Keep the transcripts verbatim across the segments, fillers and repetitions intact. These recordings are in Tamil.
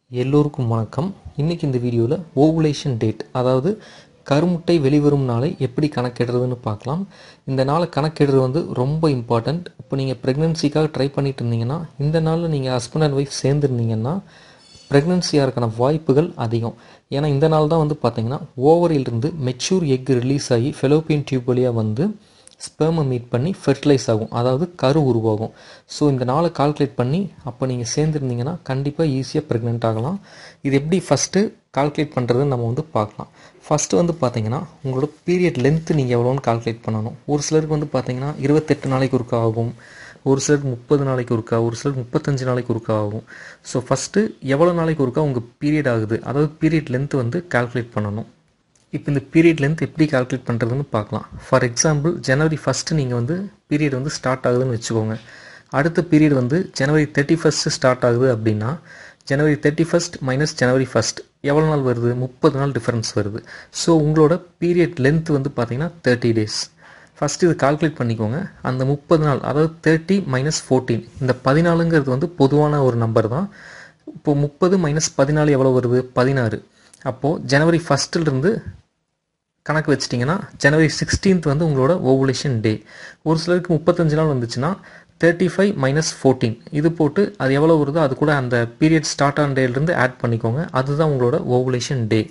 எல்லோருக்கும் வணக்கம். இன்றைக்கி இந்த வீடியோவில் ஓவுலேஷன் டேட், அதாவது கருமுட்டை வெளிவரும் நாளை எப்படி கணக்கிடுறதுன்னு பார்க்கலாம். இந்த நாளை கணக்கிடுறது வந்து ரொம்ப இம்பார்ட்டண்ட். இப்போ நீங்கள் ப்ரெக்னென்சிக்காக ட்ரை பண்ணிட்டு இருந்தீங்கன்னா, இந்த நாளில் நீங்கள் ஹஸ்பண்ட் அண்ட் ஒய்ஃப் சேர்ந்துருந்தீங்கன்னா ப்ரெக்னென்சியாருக்கான வாய்ப்புகள் அதிகம். ஏன்னா இந்த நாள் தான் வந்து பார்த்தீங்கன்னா ஓவரிலிருந்து மெச்சூர் எக் ரிலீஸ் ஆகி ஃபெலோப்பியன் டியூப் வழியாக வந்து ஸ்பெர்மை மீட் பண்ணி ஃபெர்டிலைஸ் ஆகும், அதாவது கரு உருவாகும். ஸோ இந்த நாளை கால்குலேட் பண்ணி அப்போ நீங்கள் சேர்ந்துருந்தீங்கன்னா கண்டிப்பாக ஈஸியாக ப்ரெக்னென்ட் ஆகலாம். இது எப்படி ஃபஸ்ட்டு கால்குலேட் பண்ணுறதுன்னு நம்ம வந்து பார்க்கலாம். ஃபஸ்ட்டு வந்து பார்த்தீங்கன்னா உங்களோட பீரியட் லென்த்து நீங்கள் எவ்வளோன்னு கால்குலேட் பண்ணணும். ஒரு சிலருக்கு வந்து பார்த்தீங்கன்னா இருபத்தெட்டு நாளைக்கு ஒருக்கா ஆகும், ஒரு சிலருக்கு முப்பது நாளைக்கு ஒருக்கா, ஒரு சிலருக்கு முப்பத்தஞ்சு நாளைக்கு ஒருக்கா ஆகும். ஸோ ஃபஸ்ட்டு எவ்வளோ நாளைக்கு ஒருக்கா உங்கள் பீரியட் ஆகுது, அதாவது பீரியட் லென்த்து வந்து கால்குலேட் பண்ணணும். இப்போ இந்த பீரியட் லென்த் எப்படி கால்குலேட் பண்ணுறதுன்னு பார்க்கலாம். ஃபார் எக்ஸாம்பிள் ஜனவரி ஃபஸ்ட்டு நீங்கள் வந்து பீரியட் வந்து ஸ்டார்ட் ஆகுதுன்னு வச்சுக்கோங்க. அடுத்த பீரியட் வந்து ஜனவரி தேர்ட்டி ஃபஸ்ட்டு ஸ்டார்ட் ஆகுது அப்படின்னா January thirty first minus January first எவ்வளோ நாள் வருது? முப்பது நாள் டிஃப்ரென்ஸ் வருது. ஸோ உங்களோட பீரியட் லென்த் வந்து பார்த்தீங்கன்னா தேர்ட்டி டேஸ். ஃபஸ்ட்டு இது கால்குலேட் பண்ணிக்கோங்க. அந்த முப்பது நாள், அதாவது தேர்ட்டி மைனஸ் ஃபோர்டீன், இந்த பதினாலுங்கிறது வந்து பொதுவான ஒரு நம்பர் தான். இப்போது முப்பது மைனஸ் பதினாலு எவ்வளோ வருது? பதினாறு. அப்போது ஜனவரி ஃபஸ்ட்டிலிருந்து கணக்கு வச்சிட்டிங்கன்னா ஜனவரி சிக்ஸ்டீன்த் வந்து உங்களோட ஓவுலேஷன் டே. ஒரு சிலருக்கு முப்பத்தஞ்சு நாள் வந்துச்சுன்னா தேர்ட்டி ஃபைவ் மைனஸ் ஃபோர்டீன் இது போட்டு அது எவ்வளோ வருதோ அது கூட அந்த பீரியட் ஸ்டார்ட் ஆன டேலேருந்து ஆட் பண்ணிக்கோங்க. அதுதான் உங்களோட ஓவுலேஷன் டே.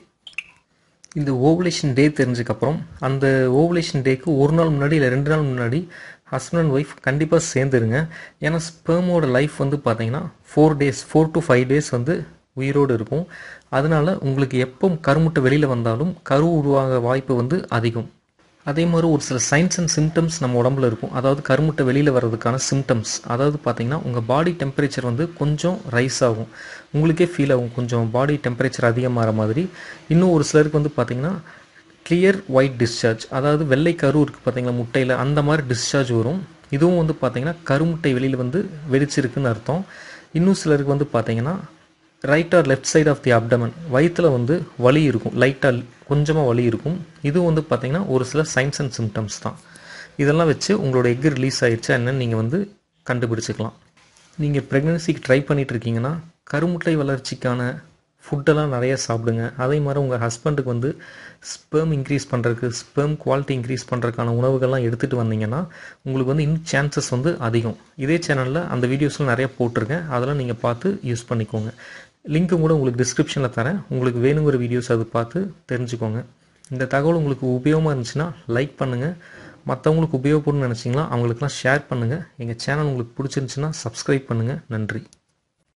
இந்த ஓவுலேஷன் டே தெரிஞ்சதுக்கப்புறம் அந்த ஓவுலேஷன் டேக்கு ஒரு நாள் முன்னாடி இல்லை ரெண்டு நாள் முன்னாடி ஹஸ்பண்ட் அண்ட் ஒய்ஃப் கண்டிப்பாக சேர்ந்துருங்க. ஏன்னா ஸ்பெர்மோட லைஃப் வந்து பார்த்தீங்கன்னா four days four to five days வந்து உயிரோடு இருக்கும். அதனால் உங்களுக்கு எப்போ கருமுட்டை வெளியில் வந்தாலும் கரு உருவாக வாய்ப்பு வந்து அதிகம். அதே மாதிரி ஒரு சில சைன்ஸ் அண்ட் சிம்டம்ஸ் நம்ம உடம்புல இருக்கும். அதாவது கருமுட்டை வெளியில் வர்றதுக்கான சிம்டம்ஸ், அதாவது பார்த்தீங்கன்னா உங்கள் பாடி டெம்பரேச்சர் வந்து கொஞ்சம் ரைஸ் ஆகும், உங்களுக்கே ஃபீல் ஆகும் கொஞ்சம் பாடி டெம்பரேச்சர் அதிகமாகிற மாதிரி. இன்னும் ஒரு சிலருக்கு வந்து பார்த்தீங்கன்னா கிளியர் ஒயிட் டிஸ்சார்ஜ், அதாவது வெள்ளை கரு இருக்குது பார்த்தீங்களா முட்டையில், அந்த மாதிரி டிஸ்சார்ஜ் வரும். இதுவும் வந்து பார்த்தீங்கன்னா கருமுட்டை வெளியில் வந்து வெடிச்சிருக்குன்னு அர்த்தம். இன்னும் சிலருக்கு வந்து பார்த்தீங்கன்னா right or left side of the abdomen, வயிற்றில் வந்து வலி இருக்கும், லைட்டாக கொஞ்சமாக வலி இருக்கும். இதுவும் வந்து பார்த்திங்கன்னா ஒரு சில சைன்ஸ் அண்ட் சிம்டம்ஸ் தான். இதெல்லாம் வச்சு உங்களோட எக் ரிலீஸ் ஆகிடுச்சா என்னன்னு நீங்கள் வந்து கண்டுபிடிச்சிக்கலாம். நீங்கள் ப்ரெக்னென்சிக்கு ட்ரை பண்ணிகிட்டு இருக்கீங்கன்னா கருமுட்டை வளர்ச்சிக்கான ஃபுட்டெல்லாம் நிறைய சாப்பிடுங்க. அதே மாதிரி உங்கள் ஹஸ்பண்டுக்கு வந்து ஸ்பெர்ம் இன்க்ரீஸ் பண்ணுறதுக்கு, ஸ்பெர்ம் குவாலிட்டி இன்க்ரீஸ் பண்ணுறதுக்கான உணவுகள்லாம் எடுத்துகிட்டு வந்தீங்கன்னா உங்களுக்கு வந்து இன்னும் சான்சஸ் வந்து அதிகம். இதே சேனலில் அந்த வீடியோஸ்லாம் நிறைய போட்டிருக்கேன், அதெல்லாம் நீங்கள் பார்த்து யூஸ் பண்ணிக்கோங்க. லிங்க்கும் கூட உங்களுக்கு டிஸ்கிரிப்ஷனில் தரேன். உங்களுக்கு வேணுங்கிற வீடியோஸ் அது பார்த்து தெரிஞ்சுக்கோங்க. இந்த தகவல் உங்களுக்கு உபயோகமாக இருந்துச்சுன்னா லைக் பண்ணுங்கள். மற்றவங்களுக்கு உபயோகப்படும்னு நினச்சிங்கன்னா அவங்களுக்குலாம் ஷேர் பண்ணுங்கள். எங்கள் சேனல் உங்களுக்கு பிடிச்சிருந்துச்சுன்னா சப்ஸ்கிரைப் பண்ணுங்கள். நன்றி.